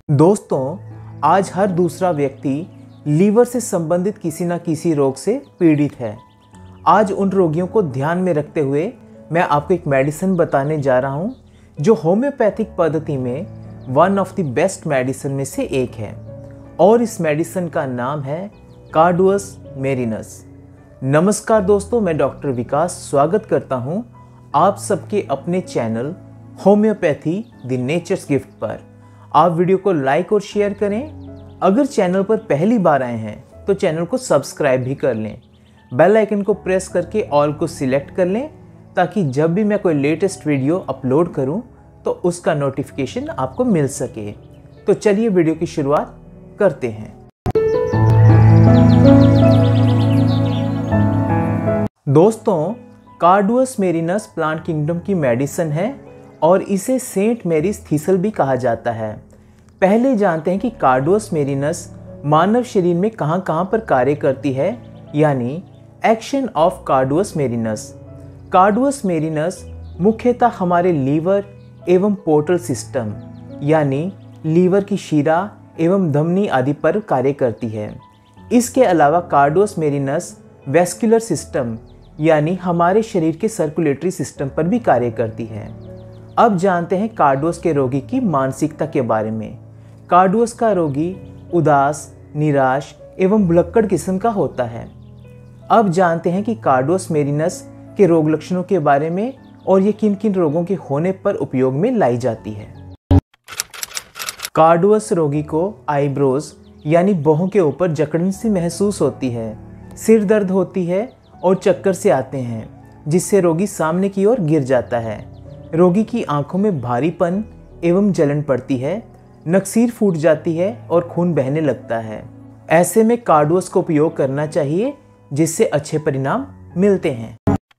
दोस्तों, आज हर दूसरा व्यक्ति लीवर से संबंधित किसी न किसी रोग से पीड़ित है। आज उन रोगियों को ध्यान में रखते हुए मैं आपको एक मेडिसिन बताने जा रहा हूं जो होम्योपैथिक पद्धति में one of the best medicine में से एक है और इस मेडिसिन का नाम है कार्डुअस मेरिनस। नमस्कार दोस्तों, मैं डॉक्टर विकास स्वागत करता हूं आप सबके अपने channel homeopathy the nature's gift पर। आप वीडियो को लाइक और शेयर करें। अगर चैनल पर पहली बार आए हैं तो चैनल को सब्सक्राइब भी कर लें। बेल आइकन को प्रेस करके ऑल को सिलेक्ट कर लें ताकि जब भी मैं कोई लेटेस्ट वीडियो अपलोड करूं तो उसका नोटिफिकेशन आपको मिल सके। तो चलिए वीडियो की शुरुआत करते हैं। दोस्तों, कार्डुअस मेरिनस प्लांट किंगडम की मेडिसिन है और इसे सेंट मैरीज थीसल भी कहा जाता है। पहले जानते हैं कि कार्डुअस मेरिनस मानव शरीर में कहां पर कार्य करती है, यानी action of carduus marianus. Carduus marianus मुख्यतः हमारे लीवर एवं पोर्टल सिस्टम यानी लीवर की शिरा एवं धमनी आदि पर कार्य करती है। इसके अलावा कार्डुअस मेरिनस वेस्कुलर सिस्टम यानी हमारे शरीर के सर्कुलेटरी सिस्टम पर भी कार्य करती है। अब जानते हैं कार्डुअस के रोगी की मानसिकता के बारे में। कार्डुअस का रोगी उदास, निराश एवं भुलक्कड़ किस्म का होता है। अब जानते हैं कि कार्डुअस मेरिनस के रोग लक्षणों के बारे में और ये किन किन रोगों के होने पर उपयोग में लाई जाती है। कार्डुअस रोगी को आईब्रोज यानी बाहों के ऊपर जकड़न सी महसूस होती है, सिर दर्द होती है और चक्कर से आते हैं जिससे रोगी सामने की ओर गिर जाता है। रोगी की आंखों में भारीपन एवं जलन पड़ती है, नक्सीर फूट जाती है और खून बहने लगता है। ऐसे में कार्डुअस को उपयोग करना चाहिए जिससे अच्छे परिणाम मिलते हैं।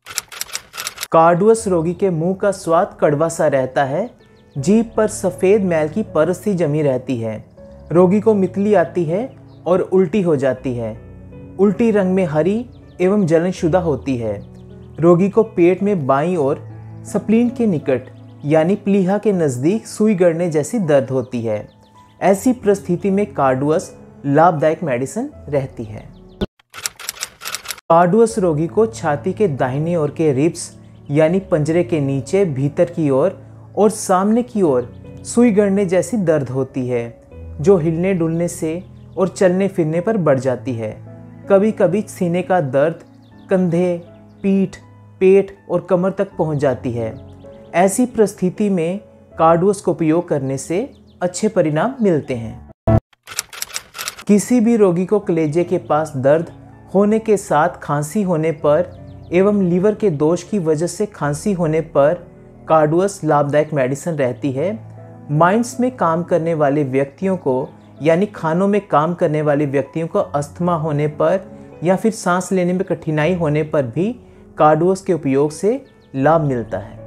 कार्डुअस रोगी के मुंह का स्वाद कड़वा सा रहता है, जीभ पर सफ़ेद मैल की परत सी जमी रहती है। रोगी को मितली आती है और उल्टी हो जाती है। उल्टी रंग में हरी एवं जलनशुदा होती है। रोगी को पेट में बाईं ओर स्प्लीन के निकट यानी प्लीहा के नज़दीक सुई गड़ने जैसी दर्द होती है। ऐसी परिस्थिति में कार्डुअस लाभदायक मेडिसिन रहती है। कार्डुअस रोगी को छाती के दाहिने ओर के रिब्स यानी पंजरे के नीचे भीतर की ओर और सामने की ओर सुई गड़ने जैसी दर्द होती है जो हिलने डुलने से और चलने फिरने पर बढ़ जाती है। कभी कभी सीने का दर्द कंधे, पीठ, पेट और कमर तक पहुंच जाती है। ऐसी परिस्थिति में कार्डुअस को उपयोग करने से अच्छे परिणाम मिलते हैं। किसी भी रोगी को कलेजे के पास दर्द होने के साथ खांसी होने पर एवं लीवर के दोष की वजह से खांसी होने पर कार्डुअस लाभदायक मेडिसिन रहती है। माइंस में काम करने वाले व्यक्तियों को यानी खानों में काम करने वाले व्यक्तियों को अस्थमा होने पर या फिर सांस लेने में कठिनाई होने पर भी कार्डुअस के उपयोग से लाभ मिलता है।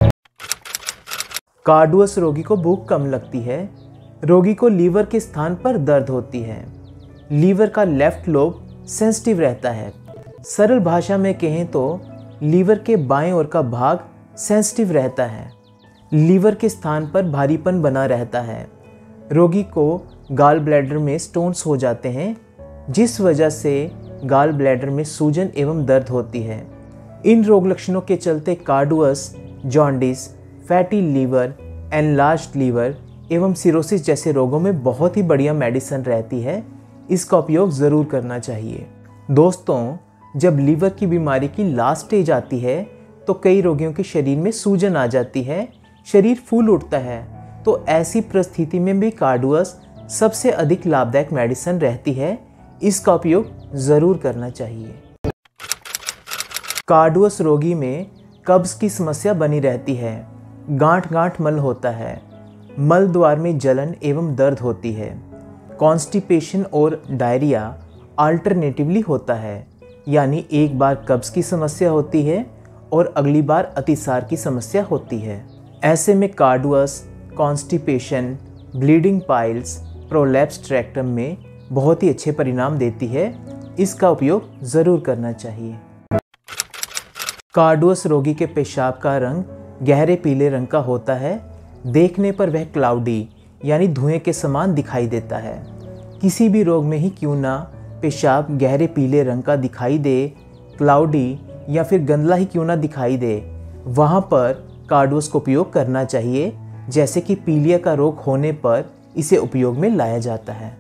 कार्डुअस रोगी को भूख कम लगती है। रोगी को लीवर के स्थान पर दर्द होती है। लीवर का लेफ्ट लोब सेंसिटिव रहता है। सरल भाषा में कहें तो लीवर के बाएं ओर का भाग सेंसिटिव रहता है। लीवर के स्थान पर भारीपन बना रहता है। रोगी को गाल ब्लैडर में स्टोन्स हो जाते हैं जिस वजह से गाल ब्लैडर में सूजन एवं दर्द होती है। इन रोग लक्षणों के चलते carduus jaundice, fatty liver, enlarged liver एवं सिरोसिस जैसे रोगों में बहुत ही बढ़िया मेडिसिन रहती है। इसका उपयोग ज़रूर करना चाहिए। दोस्तों, जब लीवर की बीमारी की लास्ट स्टेज आती है तो कई रोगियों के शरीर में सूजन आ जाती है, शरीर फूल उठता है। तो ऐसी परिस्थिति में भी कार्डुअस सबसे अधिक लाभदायक मेडिसिन रहती है। इसका उपयोग ज़रूर करना चाहिए। कार्डुअस रोगी में कब्ज की समस्या बनी रहती है। गांठ गांठ मल होता है। मल द्वार में जलन एवं दर्द होती है। कॉन्स्टिपेशन और डायरिया अल्टरनेटिवली होता है, यानी एक बार कब्ज की समस्या होती है और अगली बार अतिसार की समस्या होती है। ऐसे में carduus constipation, bleeding piles, prolapsed rectum में बहुत ही अच्छे परिणाम देती है। इसका उपयोग ज़रूर करना चाहिए। कार्डुअस रोगी के पेशाब का रंग गहरे पीले रंग का होता है। देखने पर वह क्लाउडी यानी धुएं के समान दिखाई देता है। किसी भी रोग में ही क्यों ना पेशाब गहरे पीले रंग का दिखाई दे, क्लाउडी या फिर गंदला ही क्यों ना दिखाई दे, वहाँ पर कार्डवस का उपयोग करना चाहिए। जैसे कि पीलिया का रोग होने पर इसे उपयोग में लाया जाता है।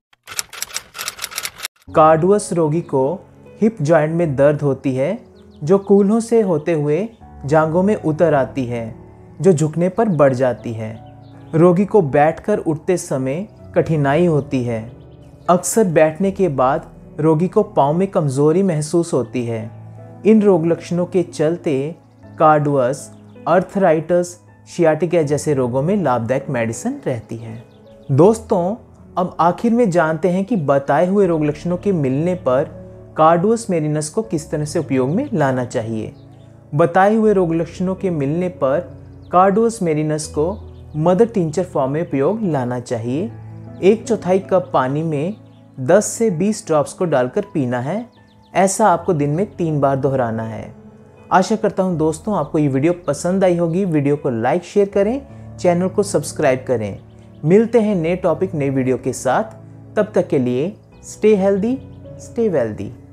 कार्डवस रोगी को हिप जॉइंट में दर्द होती है जो कूल्हों से होते हुए जांघों में उतर आती है, जो झुकने पर बढ़ जाती है। रोगी को बैठकर उठते समय कठिनाई होती है। अक्सर बैठने के बाद रोगी को पाँव में कमज़ोरी महसूस होती है। इन रोग लक्षणों के चलते कार्डवस, अर्थराइटिस, शियाटिका जैसे रोगों में लाभदायक मेडिसिन रहती है। दोस्तों, अब आखिर में जानते हैं कि बताए हुए रोग लक्षणों के मिलने पर कार्डवस मेरिनस को किस तरह से उपयोग में लाना चाहिए। बताए हुए रोग लक्षणों के मिलने पर कार्डवस मेरिनस को मदर टिंचर फॉर्म में उपयोग लाना चाहिए। 1/4 कप पानी में 10 से 20 ड्रॉप्स को डालकर पीना है। ऐसा आपको दिन में 3 बार दोहराना है। आशा करता हूँ दोस्तों आपको ये वीडियो पसंद आई होगी। वीडियो को लाइक शेयर करें, चैनल को सब्सक्राइब करें। मिलते हैं नए टॉपिक नए वीडियो के साथ। तब तक के लिए स्टे हेल्दी, स्टे वेल्दी।